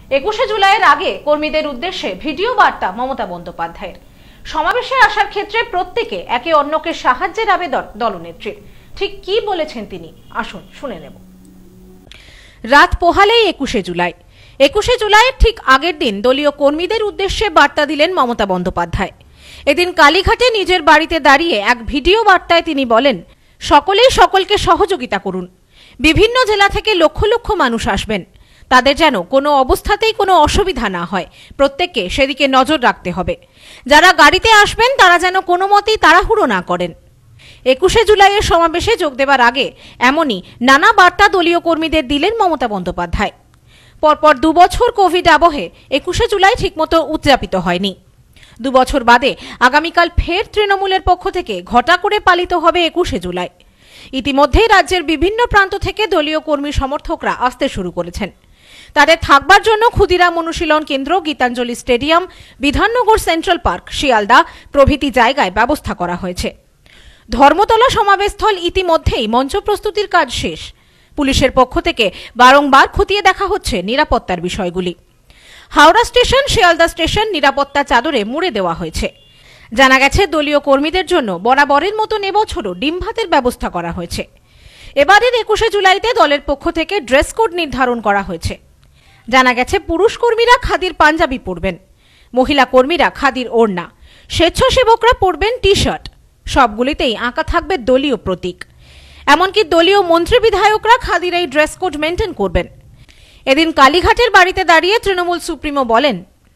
21শে জুলাইয়ের আগে কর্মীদের উদ্দেশ্যে ভিডিও বার্তা মমতা বন্দ্যোপাধ্যায়ের। সমাবেশে আসার ক্ষেত্রে প্রত্যেকে একে অন্যকে সাহায্যের আবেদন দলনেত্রীর। ঠিক কি বলেছেন তিনি, আসুন শুনে নেব। রাত পোহালেই 21শে জুলাই। 21শে জুলাইয়ের ঠিক আগের দিন দলীয় কর্মীদের উদ্দেশ্যে বার্তা দিলেন মমতা বন্দ্যোপাধ্যায়। এদিন কালীঘাটে নিজের বাড়িতে দাঁড়িয়ে এক ভিডিও বার্তায় তিনি বলেন, সকলেই সকলকে সহযোগিতা করুন। বিভিন্ন জেলা থেকে লক্ষ লক্ষ মানুষ আসবেন, তাদের যেন কোনো অবস্থাতেই কোনো অসুবিধা না হয়, প্রত্যেককে সেদিকে নজর রাখতে হবে। যারা গাড়িতে আসবেন তারা যেন কোনো মতেই তাড়াহুড়ো না করেন। 21শে জুলাইয়ের সমাবেশে যোগ দেওয়ার আগে এমনই নানা বার্তা দলীয় কর্মীদের দিলেন মমতা বন্দ্যোপাধ্যায়। পরপর 2 বছর কোভিড আবহে 21শে জুলাই ঠিকমতো উদযাপিত হয়নি। 2 বছর বাদে আগামীকাল ফের তৃণমূলের পক্ষ থেকে ঘটা করে পালিত হবে 21শে জুলাই। ইতিমধ্যেই রাজ্যের বিভিন্ন প্রান্ত থেকে দলীয় কর্মী সমর্থকরা আসতে শুরু করেছেন। তাদের থাকবার জন্য Khudiram Anushilan Kendra, Gitanjali stadium, Bidhannagar central park, Sealdah প্রভৃতি জায়গায় ব্যবস্থা করা হয়েছে। ধর্মতলা সমাবেশস্থল ইতিমধ্যেই মঞ্চ প্রস্তুতির কাজ শেষ। পুলিশের পক্ষ থেকে বারংবার খতিয়ে দেখা হচ্ছে নিরাপত্তার বিষয়গুলি। হাওড়া স্টেশন, শিয়ালদা স্টেশন নিরাপত্তা চাদরে মুড়ে দেওয়া হয়েছে। জানা গেছে দলীয় কর্মীদের জন্য বরাবরের মতন এবছরও ডিম ভাতের ব্যবস্থা করা হয়েছে। এবারের 21শে জুলাইতে দলের পক্ষ থেকে ড্রেস কোড নির্ধারণ করা হয়েছে। জানা গেছে পুরুষ কর্মীরা খাদির পাঞ্জাবি পরবেন, মহিলা কর্মীরা খাদির ওড়না, স্বেচ্ছাসেবকরা পরবেন টি শার্ট। সবগুলিতেই আঁকা থাকবে দলীয় প্রতীক। এমনকি দলীয় মন্ত্রী বিধায়করা খাদির এই ড্রেস কোড মেনটেন করবেন। এদিন কালীঘাটের বাড়িতে দাঁড়িয়ে তৃণমূল সুপ্রিমো বলেন,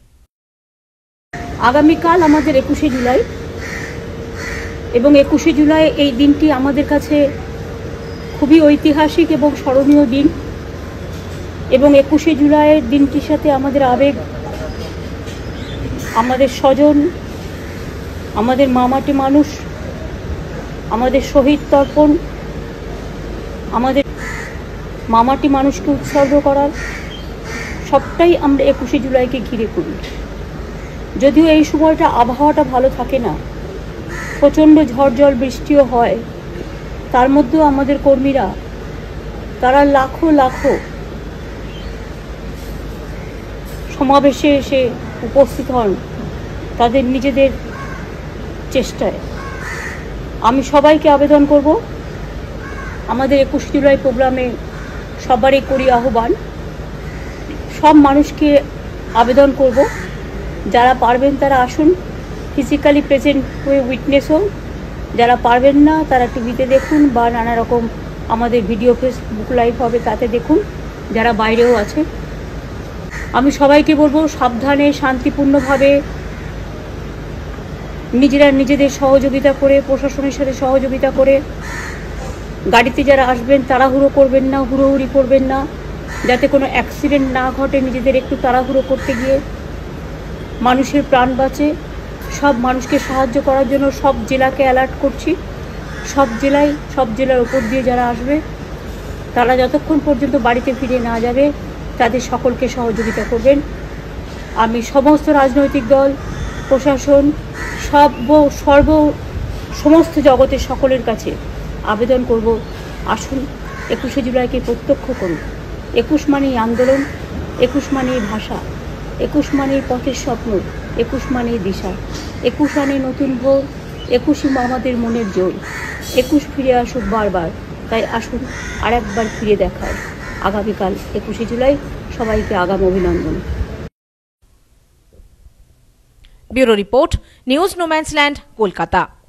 আগামীকাল আমাদের 21শে জুলাই এবং 21শে জুলাই এই দিনটি আমাদের কাছে খুবই ঐতিহাসিক এবং স্মরণীয় দিন। এবং 21শে জুলাইয়ের দিনটির সাথে আমাদের আবেগ, আমাদের স্বজন, আমাদের মামাটি মানুষ, আমাদের শহীদ তর্পণ, আমাদের মামাটি মানুষকে উৎসর্গ করার সবটাই আমরা 21শে জুলাইকে ঘিরে করি। যদিও এই সময়টা আবহাওয়াটা ভালো থাকে না, প্রচণ্ড ঝড় জল বৃষ্টিও হয়, তার মধ্যেও আমাদের কর্মীরা তারা লাখো লাখো সমাবেশে এসে উপস্থিত হন তাদের নিজেদের চেষ্টায়। আমি সবাইকে আবেদন করব, আমাদের 21শে জুলাই প্রোগ্রামে সবারই করি আহ্বান, সব মানুষকে আবেদন করব, যারা পারবেন তারা আসুন, ফিজিক্যালি প্রেজেন্ট হয়ে উইটনেস হন। যারা পারবেন না তারা টিভিতে দেখুন বা নানা রকম আমাদের ভিডিও ফেসবুক লাইভ হবে তাতে দেখুন, যারা বাইরেও আছে। আমি সবাইকে বলবো সাবধানে শান্তিপূর্ণভাবে নিজেরা নিজেদের সহযোগিতা করে, প্রশাসনের সাথে সহযোগিতা করে গাড়িতে যারা আসবেন তাড়াহুড়ো করবেন না, হুড়োহুড়ি করবেন না, যাতে কোনো অ্যাক্সিডেন্ট না ঘটে। নিজেদের একটু তাড়াহুড়ো করতে গিয়ে মানুষের প্রাণ বাঁচে। সব মানুষকে সাহায্য করার জন্য সব জেলাকে অ্যালার্ট করছি। সব জেলার ওপর দিয়ে যারা আসবে তারা যতক্ষণ পর্যন্ত বাড়িতে ফিরে না যাবে তাদের সকলকে সহযোগিতা করবেন। আমি সমস্ত রাজনৈতিক দল, প্রশাসন, সমস্ত জগতের সকলের কাছে আবেদন করব, আসুন 21শে জুলাইকে প্রত্যক্ষ করুন। 21 মানেই আন্দোলন, 21 মানেই ভাষা, 21 মানেই পথের স্বপ্ন, 21 মানেই দিশা, 21 মানে নতুন ভোর, 21ই আমাদের মনের জোর। 21 ফিরে আসুক বারবার, তাই আসুন আর একবার ফিরে দেখায় আগামীকাল 21শে জুলাই। সবাইকে আগাম অভিনন্দন। Bureau report, news no man's land, Kolkata.